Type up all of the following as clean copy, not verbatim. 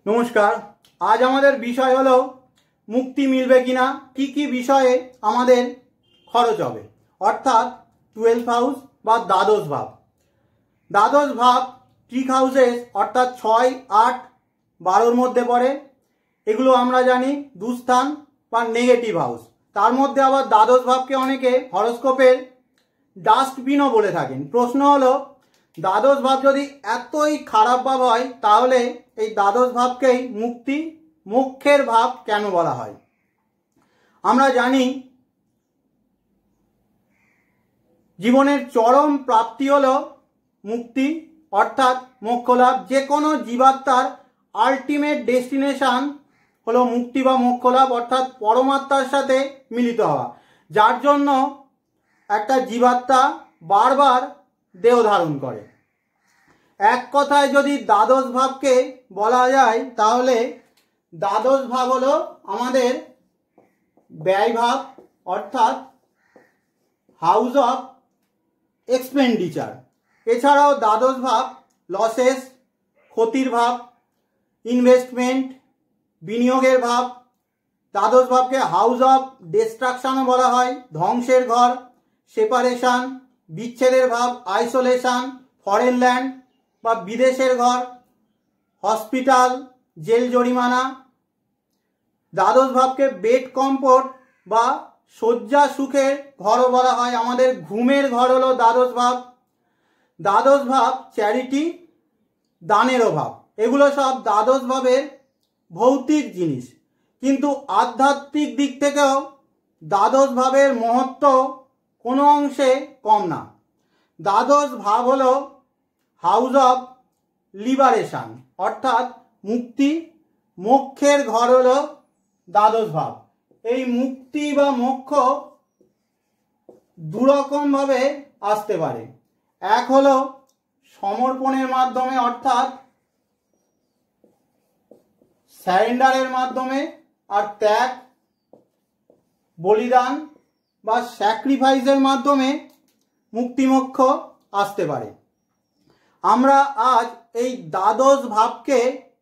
नमस्कार। आज हमारे विषय हलो मुक्ति मिलबे किना की विषये हमारे खरच होबे अर्थात 12th हाउस बा द्वादश भाव। द्वादश भाव ट्रिक हाउसेस अर्थात 6, 8, 12 मध्य पड़े। एगुलो आमरा जानी दुस्थान बा नेगेटिव हाउस। तार मध्य आबार द्वादश भाव के अनेके हरोस्कोपेर डास्टबिनও बोले थाकेन। प्रश्न हलो द्वादश भाव यदि एतई खराब भाव हय ताहले এই দ্বাদশ ভাবকেই মুক্তি মোক্ষের ভাব কেন বলা হয়? আমরা জানি জীবনের চরম প্রাপ্তি হলো মুক্তি অর্থাৎ মোক্ষ লাভ। যে কোনো জীবাত্মার আলটিমেট ডেস্টিনেশন হলো মুক্তি বা মোক্ষ লাভ অর্থাৎ পরমাত্মার সাথে মিলিত হওয়া, যার জন্য একটা জীবাত্মা বারবার দেহ ধারণ করে। এক কথায় যদি দ্বাদশ ভাবকে বলা যায় তাহলে দ্বাদশ ভাব হলো আমাদের ব্যয় ভাব অর্থাৎ হাউস অফ এক্সপেন্ডিচার। এছাড়াও দ্বাদশ ভাব লসেস ক্ষতির ভাব, ইনভেস্টমেন্ট বিনিয়োগের ভাব। দ্বাদশ ভাবকে হাউস অফ ডিস্ট্রাকশনও বলা হয়, ধ্বংসের ঘর, সেপারেশন বিচ্ছেদের ভাব, আইসোলেশন ফরেন ল্যান্ড বা বিদেশের ঘর, হসপিটাল জেল জরিমানা। দ্বাদশ ভাবকে বেড কমফোর্ট বা শয্যা সুখের ঘরও বলা হয়। আমাদের ঘুমের ঘর হলো দ্বাদশ ভাব। দ্বাদশ ভাব চ্যারিটি দানেরও ভাব। এগুলো সব দ্বাদশ ভাবের ভৌতিক জিনিস, কিন্তু আধ্যাত্মিক দিক থেকেও দ্বাদশ ভাবের মহত্ব কোনো অংশে কম না। দ্বাদশ ভাব হলো হাউস অফ লিবারেশন অর্থাৎ মুক্তি মোক্ষের ঘর হলো দ্বাদশ ভাব। এই মুক্তি বা মোক্ষ দুরকম ভাবে আসতে পারে। এক হলো সমর্পণের মাধ্যমে অর্থাৎ স্যারেন্ডারের মাধ্যমে, আর ত্যাগ বলিদান বা স্যাক্রিফাইসের মাধ্যমে মুক্তি মোক্ষ আসতে পারে। আমরা আজ এই দ্বাদশ ভাবকে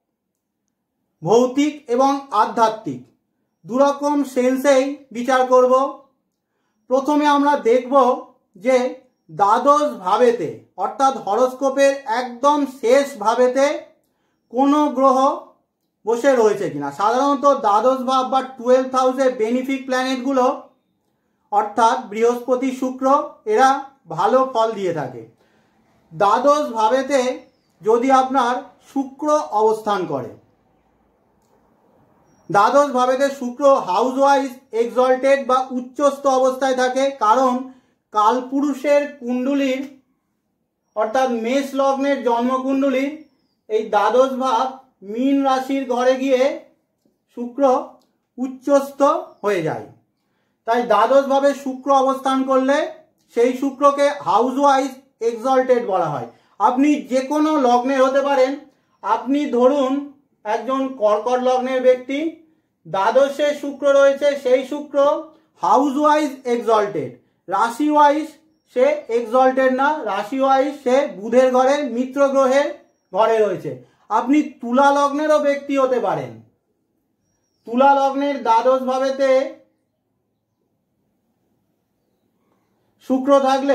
ভৌতিক এবং আধ্যাত্মিক দুরকম সেন্সেই বিচার করব। প্রথমে আমরা দেখব যে দ্বাদশ ভাবেতে অর্থাৎ হরোস্কোপের একদম শেষ ভাবেতে কোনো গ্রহ বসে রয়েছে কিনা। সাধারণত দ্বাদশ ভাব বা 12th হাউসে বেনিফিক প্ল্যানেটগুলো অর্থাৎ বৃহস্পতি শুক্র এরা ভালো ফল দিয়ে থাকে। দ্বাদশ ভাবেতে যদি আপনার শুক্র অবস্থান করে, দ্বাদশ ভাবেতে শুক্র হাউস ওয়াইজ এক্সল্টেড বা উচ্চস্থ অবস্থায় থাকে, কারণ কালপুরুষের কুণ্ডলীর অর্থাৎ মেষ লগ্নের জন্মকুণ্ডলীর এই দ্বাদশ ভাব মীন রাশির ঘরে গিয়ে শুক্র উচ্চস্থ হয়ে যায়। তাই দ্বাদশ ভাবে শুক্র অবস্থান করলে সেই শুক্রকে হাউস ওয়াইজ এক্সল্টেড বলা হয়। আপনি যে কোনো লগ্নের হতে পারেন। আপনি ধরুন একজন কর্কট লগ্নের ব্যক্তি, দ্বাদশে শুক্র রয়েছে, সেই শুক্র হাউস ওয়াইজ এক্সল্টেড, রাশি ওয়াইজ সে এক্সল্টেড না, রাশি ওয়াইজ সে বুধের ঘরে মিত্র গ্রহের ঘরে রয়েছে। আপনি তুলা লগ্নেরও ব্যক্তি হতে পারেন। তুলা লগ্নের দ্বাদশ ভাবেতে শুক্র থাকলে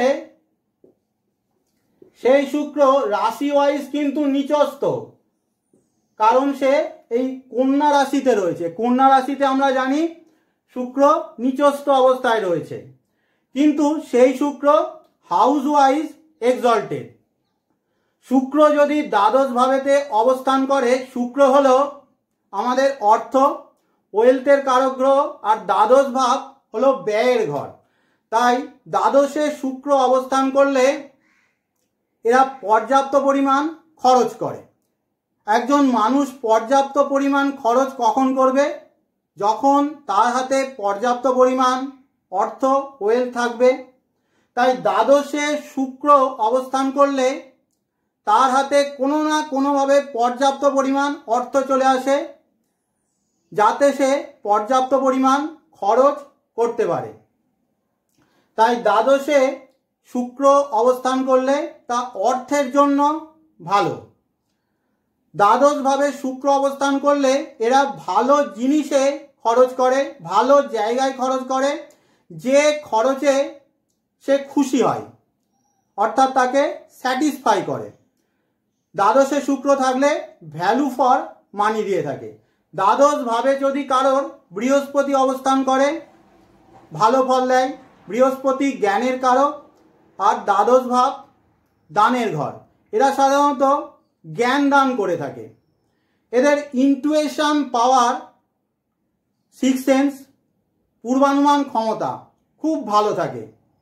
সেই শুক্র রাশি ওয়াইজ কিন্তু নিচস্থ, কারণ সে এই কন্যা রাশিতে রয়েছে। কন্যা রাশিতে আমরা জানি শুক্র নিচস্থ অবস্থায় রয়েছে, কিন্তু সেই শুক্র হাউস ওয়াইজ এক্সল্টেড। শুক্র যদি দ্বাদশ ভাবেতে অবস্থান করে, শুক্র হলো আমাদের অর্থ ওয়েলথের কারক গ্রহ, আর দ্বাদশ ভাব হলো ব্যয়ের ঘর। তাই দ্বাদশে শুক্র অবস্থান করলে এরা পর্যাপ্ত পরিমাণ খরচ করে। একজন মানুষ পর্যাপ্ত পরিমাণ খরচ কখন করবে? যখন তার হাতে পর্যাপ্ত পরিমাণ অর্থ ওয়েলথ থাকবে। তাই দ্বাদশে শুক্র অবস্থান করলে তার হাতে কোনো না কোনোভাবে পর্যাপ্ত পরিমাণ অর্থ চলে আসে, যাতে সে পর্যাপ্ত পরিমাণ খরচ করতে পারে। তাই দ্বাদশে শুক্র অবস্থান করলে তা অর্থের জন্য ভালো। দ্বাদশ ভাবে শুক্র অবস্থান করলে এরা ভালো জিনিসে খরচ করে, ভালো জায়গায় খরচ করে, যে খরচে সে খুশি হয়, অর্থাৎ তাকে স্যাটিসফাই করে। দ্বাদশে শুক্র থাকলে ভ্যালু ফর মানি দিয়ে থাকে। দ্বাদশ ভাবে যদি কারোর বৃহস্পতি অবস্থান করে ভালো ফল দেয়। বৃহস্পতি জ্ঞানের কারক, আর দ্বাদশ ভাব দানের ঘর। এরা সাধারণত জ্ঞান দান করে থাকে। এদের ইন্টুইশন পাওয়ার, সিক্স সেন্স, পূর্বানুমান ক্ষমতা খুব ভালো থাকে।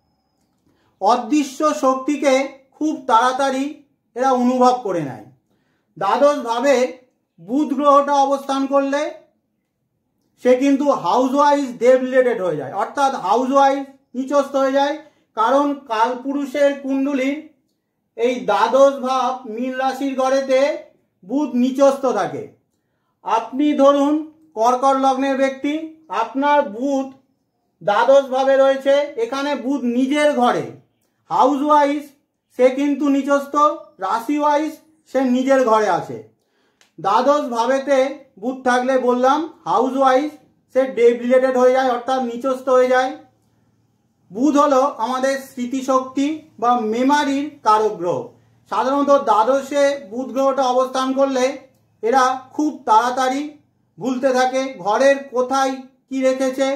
অদৃশ্য শক্তিকে খুব তাড়াতাড়ি এরা অনুভব করে নেয়। দ্বাদশ ভাবে বুধ গ্রহটা অবস্থান করলে সে কিন্তু হাউস ওয়াইজ দেব রিলেটেড হয়ে যায়, অর্থাৎ হাউস ওয়াইজ নিচস্থ হয়ে যায়। কারণ কালপুরুষের কুণ্ডলীর এই দ্বাদশ ভাব মীন রাশির ঘরেতে বুধ নিচস্থ থাকে। আপনি ধরুন কর্কট লগ্নের ব্যক্তি, আপনার বুধ দ্বাদশ ভাবে রয়েছে, এখানে বুধ নিজের ঘরে, হাউস ওয়াইজ সে কিন্তু নিচস্থ, রাশি ওয়াইজ সে নিজের ঘরে আছে। দ্বাদশ ভাবেতে বুধ থাকলে বললাম হাউস ওয়াইজ সে ডেভ রিলেটেড হয়ে যায়, অর্থাৎ নিচস্থ হয়ে যায়। বুধ হলো আমাদের স্মৃতিশক্তি বা মেমারির কারক গ্রহ। সাধারণত দ্বাদশে বুধ গ্রহটা অবস্থান করলে এরা খুব তাড়াতাড়ি ভুলতে থাকে। ঘরের কোথায় কি রেখেছে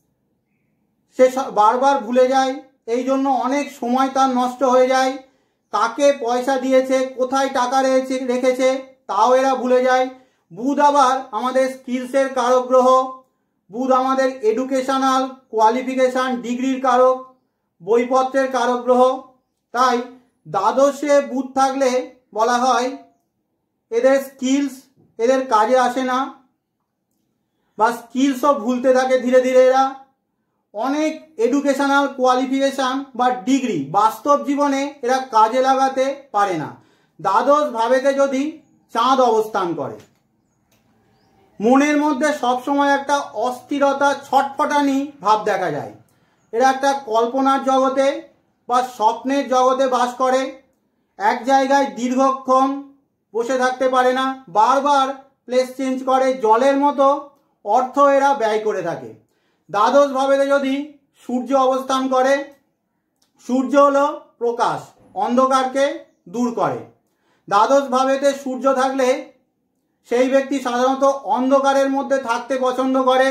সে বারবার ভুলে যায়, এই জন্য অনেক সময় তার নষ্ট হয়ে যায়। কাকে পয়সা দিয়েছে, কোথায় টাকা রেখেছে তাও এরা ভুলে যায়। বুধ আবার আমাদের স্কিলসের কারক গ্রহ। বুধ আমাদের এডুকেশনাল কোয়ালিফিকেশান, ডিগ্রির কারক, বইপত্রের কারক গ্রহ। তাই দ্বাদশে বুধ থাকলে বলা হয় এদের স্কিলস এদের কাজে আসে না, বা স্কিলসও ভুলতে থাকে ধীরে ধীরে। এরা অনেক এডুকেশনাল কোয়ালিফিকেশান বা ডিগ্রি বাস্তব জীবনে এরা কাজে লাগাতে পারে না। দ্বাদশ ভাবেতে যদি চাঁদ অবস্থান করে, মনের মধ্যে সবসময় একটা অস্থিরতা, ছটফটানি ভাব দেখা যায়। এরা একটা কল্পনার জগতে বা স্বপ্নের জগতে বাস করে। এক জায়গায় দীর্ঘক্ষণ বসে থাকতে পারে না, বারবার প্লেস চেঞ্জ করে। জলের মতো অর্থ এরা ব্যয় করে থাকে। দ্বাদশ ভাবেতে যদি সূর্য অবস্থান করে, সূর্য হলো প্রকাশ, অন্ধকারকে দূর করে। দ্বাদশ ভাবেতে সূর্য থাকলে সেই ব্যক্তি সাধারণত অন্ধকারের মধ্যে থাকতে পছন্দ করে,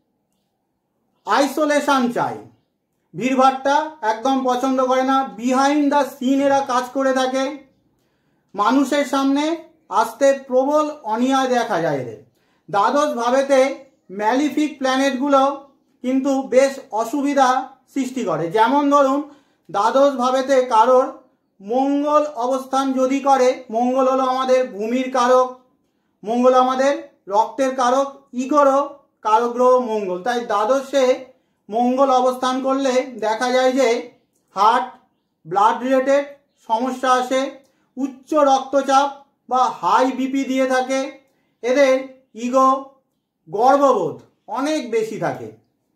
আইসোলেশন চাই, ভিড়ভাট্টা একদম পছন্দ করে না। বিহাইন্ড দ্য সিন এরা কাজ করে থাকে। মানুষের সামনে আসতে প্রবল অনীহা দেখা যায় এদের। দ্বাদশ ভাবেতে ম্যালিফিক প্ল্যানেটগুলো কিন্তু বেশ অসুবিধা সৃষ্টি করে। যেমন ধরুন দ্বাদশ ভাবেতে কারোর মঙ্গল অবস্থান যদি করে, মঙ্গল হলো আমাদের ভূমির কারক, মঙ্গল আমাদের রক্তের কারক, ইগোরও কারক গ্রহ মঙ্গল। তাই দ্বাদশে মঙ্গল অবস্থান করলে দেখা যায় যে হার্ট, ব্লাড রিলেটেড সমস্যা আসে, উচ্চ রক্তচাপ বা হাই বিপি দিয়ে থাকে। এদের ইগো, গর্ববোধ অনেক বেশি থাকে।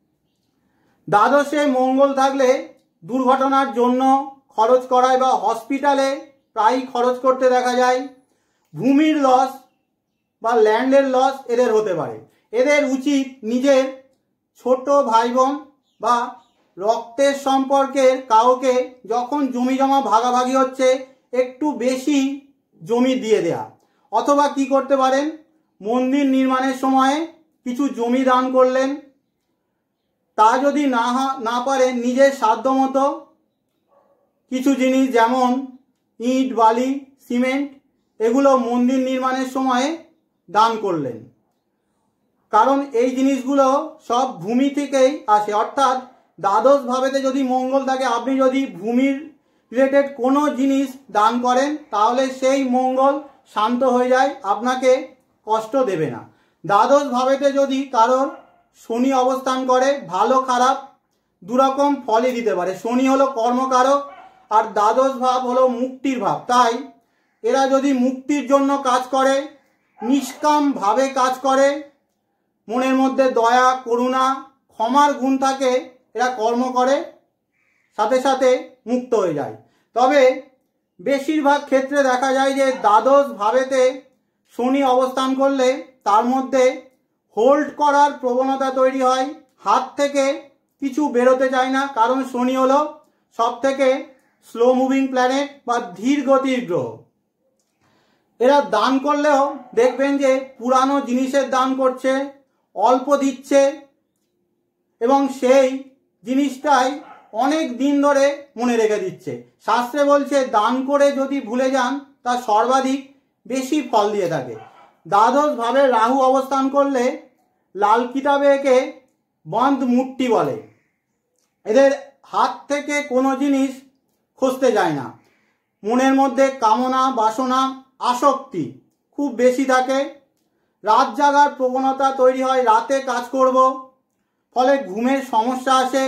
দ্বাদশে মঙ্গল থাকলে দুর্ঘটনার জন্য খরচ করায় বা হসপিটালে প্রায় খরচ করতে দেখা যায়। ভূমির লস বা ল্যান্ডের লস এদের হতে পারে। এদের উচিত নিজের ছোট ভাই বোন বা রক্তের সম্পর্কের কাউকে যখন জমি জমা ভাগাভাগি হচ্ছে একটু বেশি জমি দিয়ে দেয়া, অথবা কি করতে পারেন, মন্দির নির্মাণের সময় কিছু জমি দান করলেন। তা যদি না পারেন নিজের সাধ্যমতো কিছু জিনিস যেমন ইট, বালি, সিমেন্ট এগুলো মন্দির নির্মাণের সময় দান করলেন। কারণ এই জিনিসগুলো সব ভূমি থেকেই আসে। অর্থাৎ দ্বাদশ ভাবেতে যদি মঙ্গল থাকে, আপনি যদি ভূমির রিলেটেড কোনো জিনিস দান করেন তাহলে সেই মঙ্গল শান্ত হয়ে যায়, আপনাকে কষ্ট দেবে না। দ্বাদশ ভাবেতে যদি কারোর শনি অবস্থান করে, ভালো খারাপ দুরকম ফলই দিতে পারে। শনি হলো কর্মকারক আর দ্বাদশ ভাব হলো মুক্তির ভাব। তাই এরা যদি মুক্তির জন্য কাজ করে, নিষ্কাম ভাবে কাজ করে, মনের মধ্যে দয়া, করুণা, ক্ষমার গুণ থাকে, এরা কর্ম করে, সাথে সাথে মুক্ত হয়ে যায়। তবে বেশিরভাগ ক্ষেত্রে দেখা যায় যে দ্বাদশ ভাবেতে শনি অবস্থান করলে তার মধ্যে হোল্ড করার প্রবণতা তৈরি হয়, হাত থেকে কিছু বেরোতে চায় না, কারণ শনি হলো সব থেকে স্লো মুভিং প্ল্যানেট বা ধীর গতির গ্রহ। এরা দান করলেও দেখবেন যে পুরানো জিনিসের দান করছে, অল্প দিচ্ছে এবং সেই জিনিসটাই অনেক দিন ধরে মনে রেখে দিচ্ছে। শাস্ত্রে বলছে দান করে যদি ভুলে যান তা সর্বাধিক বেশি ফল দিয়ে থাকে। দ্বাদশ ভাবে রাহু অবস্থান করলে লাল কিতাবে একে বন্ধ মুট্টি বলে। এদের হাত থেকে কোনো জিনিস খসতে যায় না, মনের মধ্যে কামনা বাসনা আসক্তি খুব বেশি থাকে, রাত জাগার প্রবণতা তৈরি হয়, রাতে কাজ করব, ফলে ঘুমের সমস্যা আসে।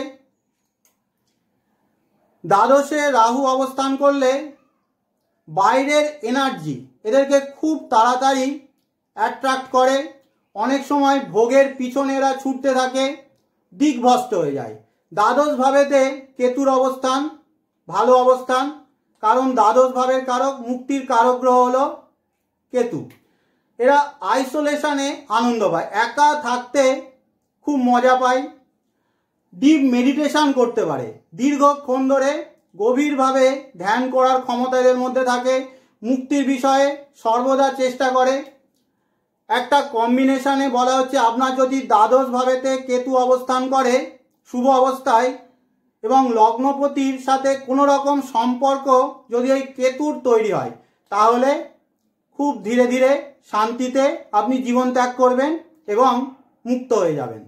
দ্বাদশে রাহু অবস্থান করলে বাইরের এনার্জি এদেরকে খুব তাড়াতাড়ি অ্যাট্রাক্ট করে, অনেক সময় ভোগের পিছনে এরা ছুটতে থাকে, দিকভ্রষ্ট হয়ে যায়। দ্বাদশ ভাবেতে কেতুর অবস্থান ভালো অবস্থান, কারণ দ্বাদশ ভাবের কারক মুক্তির কারক গ্রহ হলো কেতু। এরা আইসোলেশনে আনন্দ পায়, একা থাকতে খুব মজা পায়, ডিপ মেডিটেশন করতে পারে, দীর্ঘক্ষণ ধরে গভীরভাবে ধ্যান করার ক্ষমতা এদের মধ্যে থাকে, মুক্তির বিষয়ে সর্বদা চেষ্টা করে। একটা কম্বিনেশনে বলা হচ্ছে আপনার যদি দ্বাদশ ভাবেতে কেতু অবস্থান করে শুভ অবস্থায় এবং লগ্নপতির সাথে কোনো রকম সম্পর্ক যদি ওই কেতুর তৈরি হয়, তাহলে খুব ধীরে ধীরে শান্তিতে আপনি জীবন ত্যাগ করবেন এবং মুক্ত হয়ে যাবেন।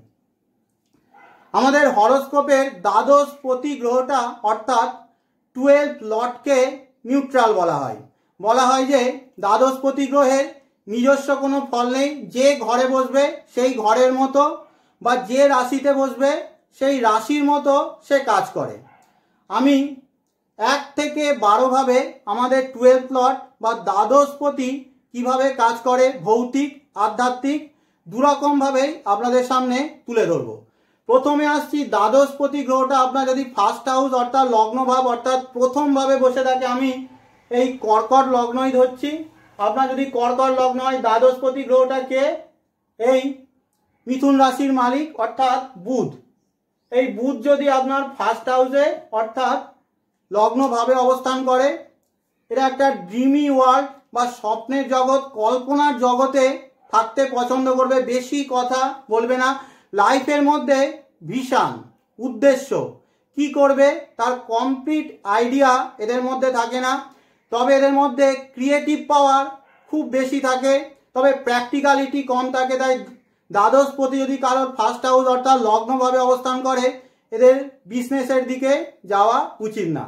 আমাদের হরোস্কোপের দ্বাদশ পতি গ্রহটা অর্থাৎ 12 লর্ডকে নিউট্রাল বলা হয়। বলা হয় যে দ্বাদশ পতি গ্রহের নিজস্ব কোনো ফল নেই, যে ঘরে বসবে সেই ঘরের মতো বা যে রাশিতে বসবে সেই রাশির মতো সে কাজ করে। আমি 1 থেকে 12 ভাবে আমাদের 12 লর্ড বা দ্বাদশপতি কিভাবে কাজ করে ভৌতিক আধ্যাত্মিক দুরকমভাবেই আপনাদের সামনে তুলে ধরব। প্রথমে আসছি দ্বাদশপতি গ্রহটা আপনার যদি ফার্স্ট হাউস অর্থাৎ লগ্ন ভাব অর্থাৎ প্রথম ভাবে বসে থাকে, আমি এই কর্কট লগ্নই ধরছি। আপনার যদি কর্কট লগ্ন হয়, দ্বাদশপতি গ্রহটা কে? এই মিথুন রাশির মালিক অর্থাৎ বুধ। এই বুধ যদি আপনার ফার্স্ট হাউসে অর্থাৎ লগ্ন ভাবে অবস্থান করে, এটা একটা ড্রিমি ওয়ার্ল্ড বা স্বপ্নের জগৎ কল্পনার জগতে থাকতে পছন্দ করবে, বেশি কথা বলবে না, লাইফের মধ্যে ভিশন উদ্দেশ্য কি করবে তার কমপ্লিট আইডিয়া এদের মধ্যে থাকে না, তবে এদের মধ্যে ক্রিয়েটিভ পাওয়ার খুব বেশি থাকে, তবে প্র্যাকটিক্যালিটি কম থাকে। তাই দ্বাদশপতি যদি কারোর ফার্স্ট হাউস অর্থাৎ লগ্নভাবে অবস্থান করে, এদের বিজনেসের দিকে যাওয়া উচিত না।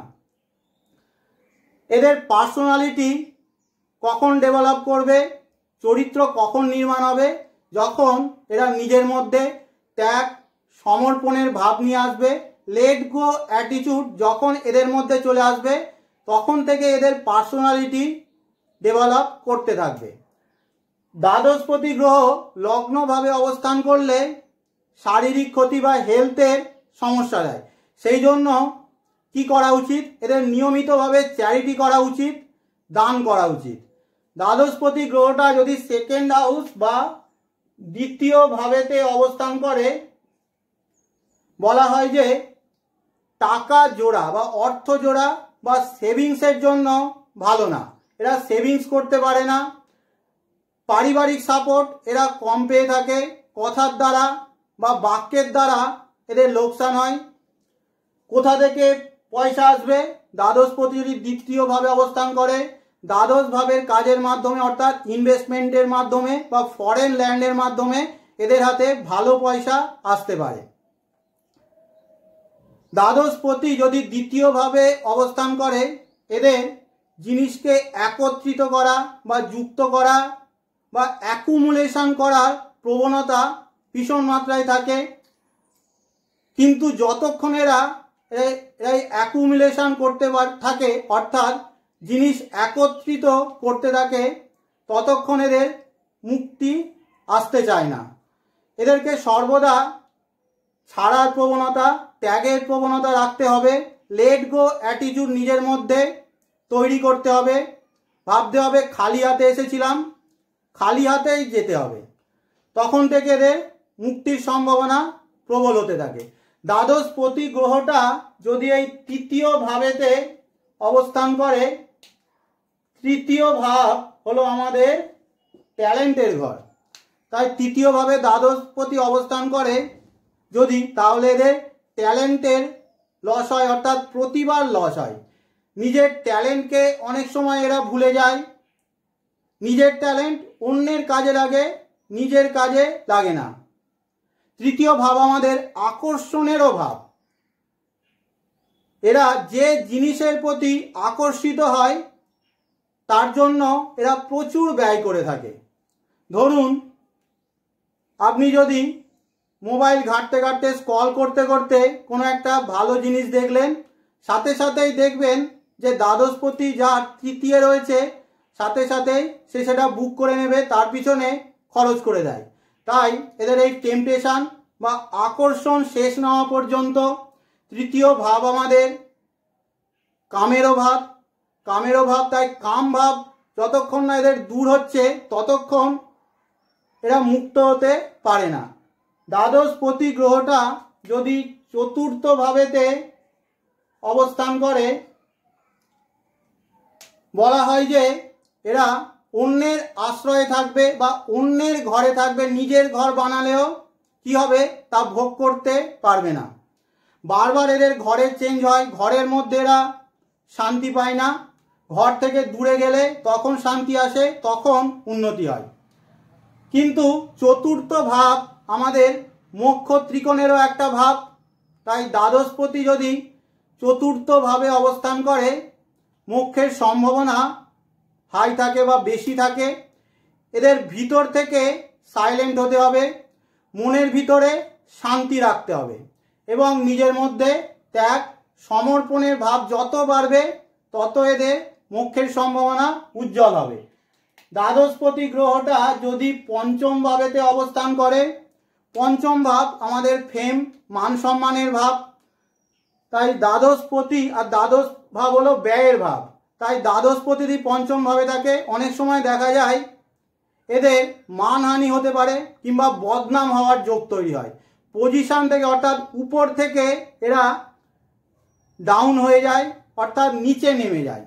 এদের পার্সোনালিটি কখন ডেভেলপ করবে, চরিত্র কখন নির্মাণ হবে, যখন এরা নিজের মধ্যে ত্যাগ সমর্পণের ভাব নিয়ে আসবে, লেট গো অ্যাটিটিউড যখন এদের মধ্যে চলে আসবে, তখন থেকে এদের পার্সোনালিটি ডেভেলপ করতে থাকবে। দ্বাদশপতি গ্রহ লগ্নভাবে অবস্থান করলে শারীরিক ক্ষতি বা হেলথের সমস্যা দেয়, সেই জন্য কি করা উচিত? এদের নিয়মিতভাবে চ্যারিটি করা উচিত, দান করা উচিত। দ্বাদশপতি গ্রহটা যদি সেকেন্ড হাউস বা দ্বিতীয় ভাবেতে অবস্থান করে, বলা হয় যে টাকা জোড়া বা অর্থ জোড়া বা সেভিংসের জন্য ভালো না, এরা সেভিংস করতে পারে না, পারিবারিক সাপোর্ট এরা কম পেয়ে থাকে, কথার দ্বারা বা বাক্যের দ্বারা এদের লোকসান হয়। কোথা থেকে পয়সা আসবে? দ্বাদশপতি যদি দ্বিতীয়ভাবে অবস্থান করে, দ্বাদশ ভাবের কাজের মাধ্যমে অর্থাৎ ইনভেস্টমেন্টের মাধ্যমে বা ফরেন ল্যান্ডের মাধ্যমে এদের হাতে ভালো পয়সা আসতে পারে। দ্বাদশপতি যদি দ্বিতীয়ভাবে অবস্থান করে, এদের জিনিসকে একত্রিত করা বা যুক্ত করা বা অ্যাকুমুলেশন করার প্রবণতা ভীষণ মাত্রায় থাকে, কিন্তু যতক্ষণ এরা এই অ্যাকুমুলেশন করতে থাকে অর্থাৎ জিনিস একত্রিত করতে থাকে, ততক্ষণ এদের মুক্তি আসতে চায় না। এদেরকে সর্বদা ছাড়ার প্রবণতা ত্যাগের প্রবণতা রাখতে হবে, লেট গো অ্যাটিটিউড নিজের মধ্যে তৈরি করতে হবে, ভাবতে হবে খালি হাতে এসেছিলাম, খালি হাতেই যেতে হবে। তখন থেকে এদের মুক্তির সম্ভাবনা প্রবল হতে থাকে। দ্বাদশপতি গ্রহটা যদি এই তৃতীয় ভাবেতে অবস্থান করে, তৃতীয় ভাব হলো আমাদের ট্যালেন্টের ঘর, তাই তৃতীয় ভাবে দ্বাদশপতি অবস্থান করে যদি, তাহলে এদের ট্যালেন্টের লস হয়, অর্থাৎ প্রতিবার লস হয়। নিজের ট্যালেন্টকে অনেক সময় এরা ভুলে যায়। নিজের ট্যালেন্ট অন্যের কাজে লাগে, নিজের কাজে লাগে না। তৃতীয় ভাব আমাদের আকর্ষণেরও ভাব। এরা যে জিনিসের প্রতি আকর্ষিত হয় তার জন্য এরা প্রচুর ব্যয় করে থাকে। ধরুন আপনি যদি মোবাইল ঘাঁটতে ঘাঁটতে স্ক্রল করতে করতে কোনো একটা ভালো জিনিস দেখলেন, সাথে সাথেই দেখবেন যে দ্বাদশপতি যার তৃতীয় রয়েছে, সাথে সাথেই সে সেটা বুক করে নেবে, তার পিছনে খরচ করে দেয়। তাই এদের এই টেম্পটেশন বা আকর্ষণ শেষ না হওয়া পর্যন্ত তৃতীয় ভাব আমাদের কামেরও ভাব। কামেরও ভাব, তাই কাম ভাব যতক্ষণ না এদের দূর হচ্ছে ততক্ষণ এরা মুক্ত হতে পারে না। দ্বাদশপতি গ্রহটা যদি চতুর্থ ভাবেতে অবস্থান করে, বলা হয় যে এরা অন্যের আশ্রয়ে থাকবে বা অন্যের ঘরে থাকবে, নিজের ঘর বানালেও কি হবে তা ভোগ করতে পারবে না। বারবার এদের ঘরের চেঞ্জ হয়, ঘরের মধ্যে এরা শান্তি পায় না। ঘর থেকে দূরে গেলে তখন শান্তি আসে, তখন উন্নতি হয়। কিন্তু চতুর্থ ভাব আমাদের মোক্ষ ত্রিকোণেরও একটা ভাব, তাই দ্বাদশপতি যদি চতুর্থ ভাবে অবস্থান করে মোক্ষের সম্ভাবনা হাই থাকে বা বেশি থাকে। এদের ভিতর থেকে সাইলেন্ট হতে হবে, মনের ভিতরে শান্তি রাখতে হবে এবং নিজের মধ্যে ত্যাগ সমর্পণের ভাব যত বাড়বে তত এদের মোক্ষের সম্ভাবনা উজ্জ্বল হবে। দ্বাদশপতি গ্রহটা যদি পঞ্চম ভাবেতে অবস্থান করে, পঞ্চম ভাব আমাদের ফেম মান সম্মানের ভাব, তাই দ্বাদশপতি আর দ্বাদশ ভাব হলো ব্যয়ের ভাব। তাই দ্বাদশপতি যদি পঞ্চম ভাবে থাকে, অনেক সময় দেখা যায় এদের মানহানি হতে পারে কিংবা বদনাম হওয়ার যোগ তৈরি হয়। পজিশন থেকে অর্থাৎ উপর থেকে এরা ডাউন হয়ে যায়, অর্থাৎ নিচে নেমে যায়।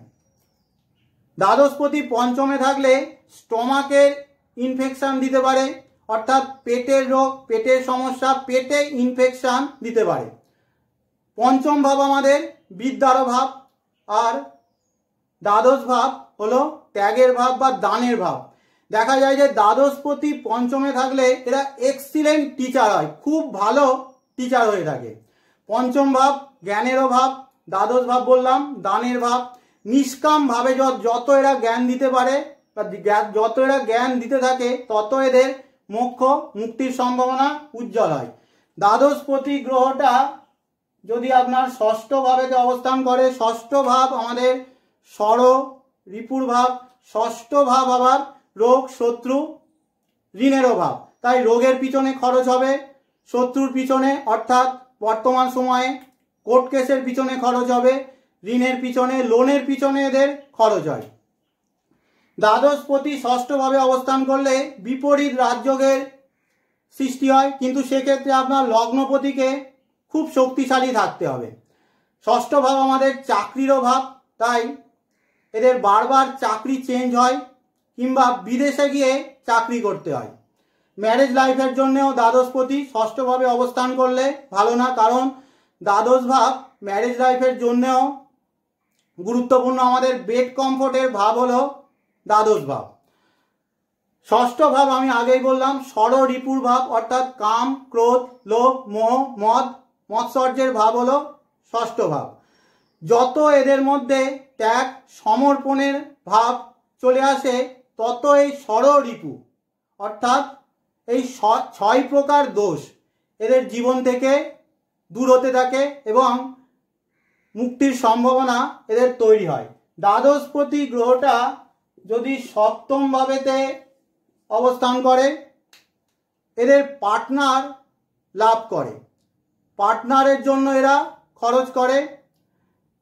দ্বাদশপতি পঞ্চমে থাকলে স্টমাকের ইনফেকশন দিতে পারে, অর্থাৎ পেটের রোগ, পেটের সমস্যা, পেটে ইনফেকশন দিতে পারে। পঞ্চম ভাব আমাদের বিদ্যারও ভাব, আর দ্বাদশ ভাব হলো ত্যাগের ভাব বা দানের ভাব। দেখা যায় যে দ্বাদশপতি পঞ্চমে থাকলে এরা এক্সিলেন্ট টিচার হয়, খুব ভালো টিচার হয়ে থাকে। পঞ্চম ভাব জ্ঞানেরও ভাব, দ্বাদশ ভাব বললাম দানের ভাব। নিষ্কাম ভাবে যত এরা জ্ঞান দিতে পারে বা যত এরা জ্ঞান দিতে থাকে তত এদের মোক্ষ মুক্তির সম্ভাবনা উজ্জ্বল হয়। দ্বাদশপতি গ্রহটা যদি আপনার ষষ্ঠ ভাবেতে অবস্থান করে, ষষ্ঠ ভাব আমাদের ষড় রিপুর ভাব, ষষ্ঠ ভাব আবার রোগ শত্রু ঋণেরও ভাব। তাই রোগের পিছনে খরচ হবে, শত্রুর পিছনে অর্থাৎ বর্তমান সময়ে কোর্ট কেসের পিছনে খরচ হবে, ঋণের পিছনে লোনের পিছনে এদের খরচ হয়। দ্বাদশপতি ষষ্ঠভাবে অবস্থান করলে বিপরীত রাজযোগের সৃষ্টি হয়, কিন্তু সেক্ষেত্রে আপনার লগ্নপতিকে খুব শক্তিশালী থাকতে হবে। ষষ্ঠ ভাব আমাদের চাকরিরও ভাব, তাই এদের বারবার চাকরি চেঞ্জ হয় কিংবা বিদেশে গিয়ে চাকরি করতে হয়। ম্যারেজ লাইফের জন্যও দ্বাদশপতি ষষ্ঠভাবে অবস্থান করলে ভালো না, কারণ দ্বাদশ ভাব ম্যারেজ লাইফের জন্যও গুরুত্বপূর্ণ। আমাদের বেড কমফোর্টের ভাব হলো দ্বাদশ ভাব। ষষ্ঠ ভাব আমি আগেই বললাম ষড় রিপুর ভাব, অর্থাৎ কাম ক্রোধ লোভ মোহ মদ মৎসর্যের ভাব হলো ষষ্ঠ ভাব। যত এদের মধ্যে ত্যাগ সমর্পণের ভাব চলে আসে তত এই ষড় রিপু অর্থাৎ এই 6 প্রকার দোষ এদের জীবন থেকে দূর হতে থাকে এবং মুক্তির সম্ভাবনা এদের তৈরি হয়। দ্বাদশপতি গ্রহটা যদি সপ্তম ভাবেতে অবস্থান করে এদের পার্টনার লাভ করে, পার্টনারের জন্য এরা খরচ করে।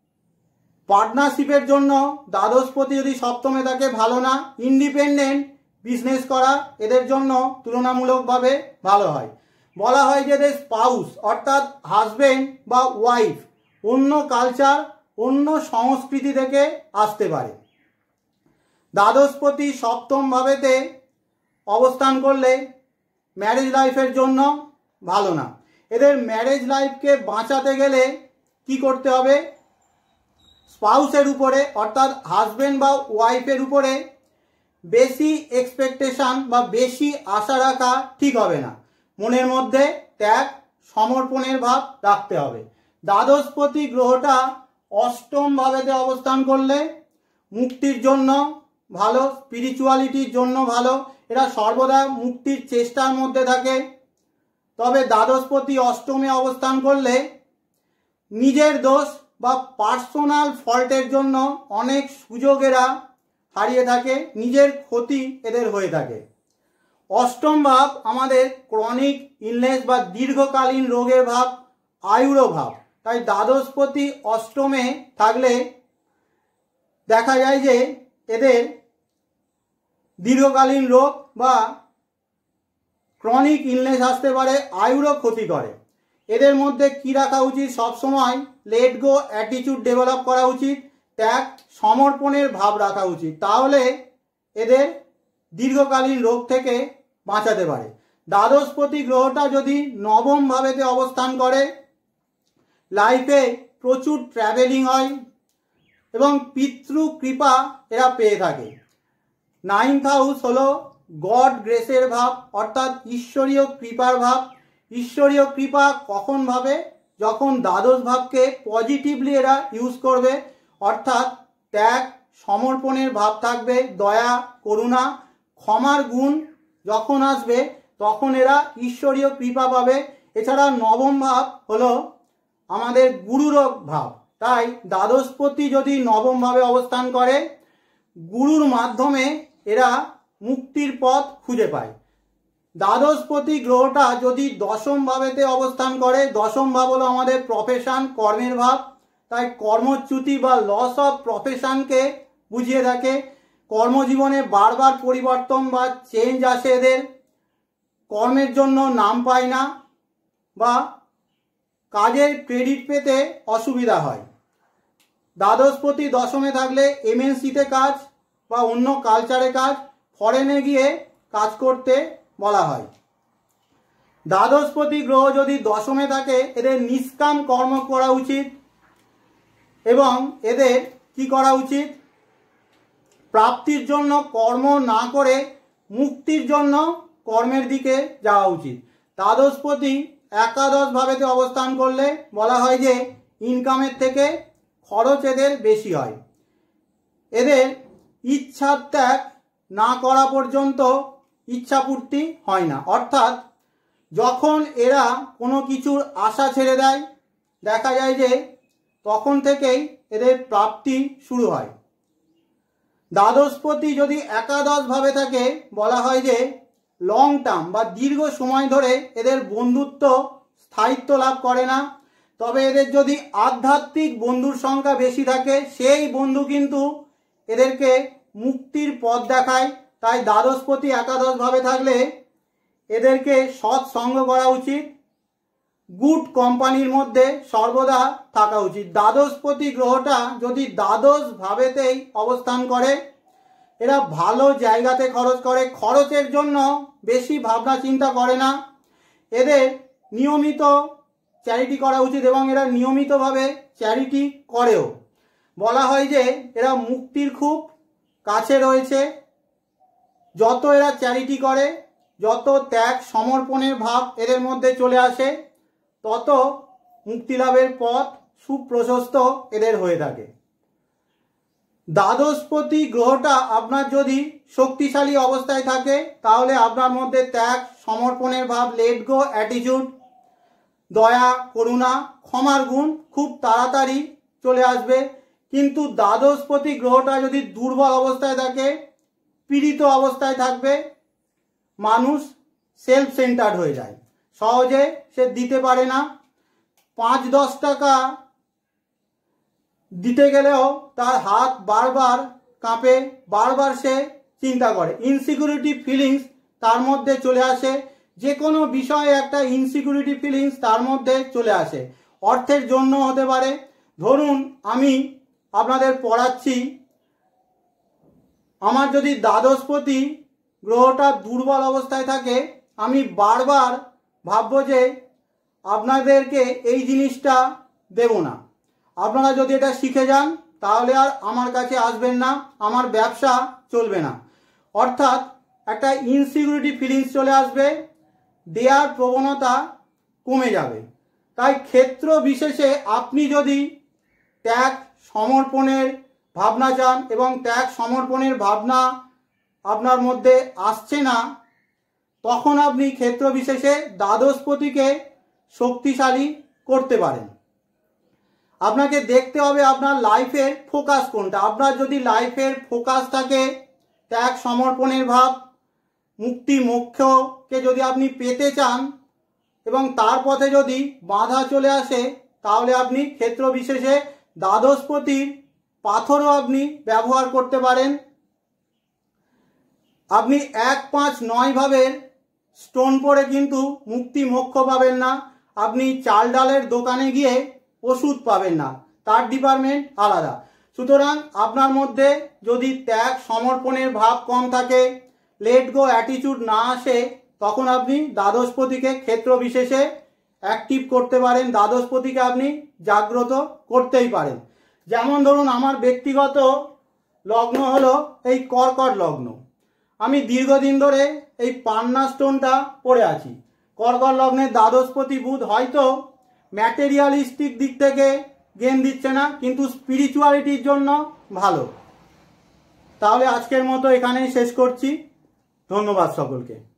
পার্টনারশিপের জন্য দ্বাদশপতি যদি সপ্তমে থাকে ভালো না। ইন্ডিপেন্ডেন্ট বিজনেস করা এদের জন্য তুলনামূলকভাবে ভালো হয়। বলা হয় যে এদের স্পাউস অর্থাৎ হাজবেন্ড বা ওয়াইফ অন্য কালচার অন্য সংস্কৃতি থেকে আসতে পারে। দ্বাদশপতি সপ্তম ভাবেতে অবস্থান করলে ম্যারেজ লাইফের জন্য ভালো না। এদের ম্যারেজ লাইফকে বাঁচাতে গেলে কি করতে হবে? স্পাউসের উপরে অর্থাৎ হাজবেন্ড বা ওয়াইফের উপরে বেশি এক্সপেকটেশন বা বেশি আশা রাখা ঠিক হবে না। মনের মধ্যে ত্যাগ সমর্পণের ভাব রাখতে হবে। দ্বাদশপতি গ্রহটা অষ্টম ভাবেতে অবস্থান করলে মুক্তির জন্য ভালো, স্পিরিচুয়ালিটির জন্য ভালো। এরা সর্বদা মুক্তির চেষ্টার মধ্যে থাকে। তবে দ্বাদশপতি অষ্টমে অবস্থান করলে নিজের দোষ বা পার্সোনাল ফল্টের জন্য অনেক সুযোগ এরা হারিয়ে থাকে, নিজের ক্ষতি এদের হয়ে থাকে। অষ্টম ভাব আমাদের ক্রনিক ইলনেস বা দীর্ঘকালীন রোগের ভাব, আয়ুর ভাব। তাই দ্বাদশপতি অষ্টমে থাকলে দেখা যায় যে এদের দীর্ঘকালীন রোগ বা ক্রনিক ইলনেস আসতে পারে, আয়ুরও ক্ষতি করে। এদের মধ্যে কি রাখা উচিত? সবসময় লেট গো অ্যাটিটিউড ডেভেলপ করা উচিত, ত্যাগ সমর্পণের ভাব রাখা উচিত। তাহলে এদের দীর্ঘকালীন রোগ থেকে বাঁচাতে পারে। দ্বাদশপতি গ্রহটা যদি নবম ভাবেতে অবস্থান করে লাইফে প্রচুর ট্রাভেলিং হয় এবং পিতৃ কৃপা এরা পেয়ে থাকে। নাইন্থ হাউস হলো গড গ্রেসের ভাব অর্থাৎ ঈশ্বরীয় কৃপার ভাব। ঈশ্বরীয় কৃপা কখন ভাবে? যখন দ্বাদশ ভাবকে পজিটিভলি এরা ইউজ করবে, অর্থাৎ ত্যাগ সমর্পণের ভাব থাকবে, দয়া করুণা ক্ষমার গুণ যখন আসবে তখন এরা ঈশ্বরীয় কৃপা পাবে। এছাড়া নবম ভাব হলো আমাদের গুরুর ভাব। তাই দ্বাদশপতি যদি নবম ভাবে অবস্থান করে গুরুর মাধ্যমে এরা মুক্তির পথ খুঁজে পায়। দ্বাদশপতি গ্রহটা যদি দশম ভাবেতে অবস্থান করে, দশম ভাব হলো আমাদের প্রফেশন কর্মের ভাব। তাই কর্মচ্যুতি বা লস অফ প্রফেশনকে বুঝিয়ে থাকে। কর্মজীবনে বারবার পরিবর্তন বা চেঞ্জ আসে, এদের কর্মের জন্য নাম পায় না বা কাজের ক্রেডিট পেতে অসুবিধা হয়। দ্বাদশপতি দশমে থাকলে এমএনসিতে কাজ বা অন্য কালচারে কাজ, ফরেনে গিয়ে কাজ করতে বলা হয়। দ্বাদশপতি গ্রহ যদি দশমে থাকে এদের নিষ্কাম কর্ম করা উচিত এবং এদের কি করা উচিত? প্রাপ্তির জন্য কর্ম না করে মুক্তির জন্য কর্মের দিকে যাওয়া উচিত। দ্বাদশপতি একাদশ ভাবেতে অবস্থান করলে বলা হয় যে ইনকামের থেকে খরচ এদের বেশি হয়। এদের ইচ্ছা ত্যাগ না করা পর্যন্ত ইচ্ছাপূর্তি হয় না, অর্থাৎ যখন এরা কোনো কিছুর আশা ছেড়ে দেয় দেখা যায় যে তখন থেকেই এদের প্রাপ্তি শুরু হয়। দ্বাদশপতি যদি একাদশ ভাবে থাকে বলা হয় যে লং টার্ম বা দীর্ঘ সময় ধরে এদের বন্ধুত্ব স্থায়িত্ব লাভ করে না। তবে এদের যদি আধ্যাত্মিক বন্ধুর সংখ্যা বেশি থাকে সেই বন্ধু কিন্তু এদেরকে মুক্তির পথ দেখায়। তাই দ্বাদশপতি একাদশ ভাবে থাকলে এদেরকে সৎসঙ্গ করা উচিত, গুড কোম্পানির মধ্যে সর্বদা থাকা উচিত। দ্বাদশপতি গ্রহটা যদি দ্বাদশ ভাবেতেই অবস্থান করে এরা ভালো জায়গাতে খরচ করে, খরচের জন্য বেশি ভাবনা চিন্তা করে না। এদের নিয়মিত চ্যারিটি করা উচিত এবং এরা নিয়মিতভাবে চ্যারিটি করেও। বলা হয় যে এরা মুক্তির খুব কাছে রয়েছে। যত এরা চ্যারিটি করে, যত ত্যাগ সমর্পণের ভাব এদের মধ্যে চলে আসে তত মুক্তিলাভের পথ সুপ্রশস্ত এদের হয়ে থাকে। দ্বাদশপতি গ্রহটা আপনার যদি শক্তিশালী অবস্থায় থাকে তাহলে আপনার মধ্যে ত্যাগ সমর্পণের ভাব, লেট গো অ্যাটিটিউড, দয়া করুণা ক্ষমার গুণ খুব তাড়াতাড়ি চলে আসবে। কিন্তু দ্বাদশপতি গ্রহটা যদি দুর্বল অবস্থায় থাকে, পীড়িত অবস্থায় থাকবে, মানুষ সেলফ সেন্টার্ড হয়ে যায়, সহজে সে দিতে পারে না। 5-10 টাকা দিতে গেলেও তার হাত বারবার কাঁপে, বারবার সে চিন্তা করে, ইনসিকিউরিটি ফিলিংস তার মধ্যে চলে আসে, যে কোনো বিষয়ে একটা ইনসিকিউরিটি ফিলিংস তার মধ্যে চলে আসে। অর্থের জন্য হতে পারে, ধরুন আমি আপনাদের পড়াচ্ছি, আমার যদি দ্বাদশপতি গ্রহটা দুর্বল অবস্থায় থাকে, আমি বারবার ভাববো যে আপনাদেরকে এই জিনিসটা দেব না, আপনারা যদি এটা শিখে যান তাহলে আর আমার কাছে আসবেন না, আমার ব্যবসা চলবে না। অর্থাৎ একটা ইনসিকিউরিটি ফিলিংস চলে আসবে, দেয়ার প্রবণতা কমে যাবে। তাই ক্ষেত্র বিশেষে আপনি যদি ত্যাগ সমর্পণের ভাবনা চান এবং ত্যাগ সমর্পণের ভাবনা আপনার মধ্যে আসছে না, তখন আপনি ক্ষেত্র বিশেষে দ্বাদশপতিকে শক্তিশালী করতে পারেন। আপনাকে দেখতে হবে আপনার লাইফের ফোকাস কোনটা। আপনার যদি লাইফের ফোকাস থাকে ত্যাগ সমর্পণের ভাব, মুক্তি মোক্ষকে যদি আপনি পেতে চান এবং তার পথে যদি বাধা চলে আসে, তাহলে আপনি ক্ষেত্র বিশেষে দ্বাদশপতির পাথরও আপনি ব্যবহার করতে পারেন। আপনি 1, 5, 9 ভাবের স্টোন পরে কিন্তু মুক্তি মোক্ষ পাবেন না, আপনি চাল ডালের দোকানে গিয়ে ওষুধ পাবেন না, তার ডিপার্টমেন্ট আলাদা। সুতরাং আপনার মধ্যে যদি ত্যাগ সমর্পণের ভাব কম থাকে, লেট গো অ্যাটিটিউড না আসে, তখন আপনি দ্বাদশপতিকে ক্ষেত্র বিশেষে অ্যাক্টিভ করতে পারেন, দ্বাদশপতিকে আপনি জাগ্রত করতেই পারেন। যেমন ধরুন আমার ব্যক্তিগত লগ্ন হলো এই কর্কট লগ্ন, আমি দীর্ঘদিন ধরে এই পান্না স্টোনটা পরে আছি। কর্কট লগ্নের দ্বাদশপতি বুধ হয়তো ম্যাটেরিয়ালিস্টিক দিক থেকে গেন দিচ্ছে না, কিন্তু স্পিরিচুয়ালিটির জন্য ভালো। তাহলে আজকের মতো এখানেই শেষ করছি। ধন্যবাদ সকলকে।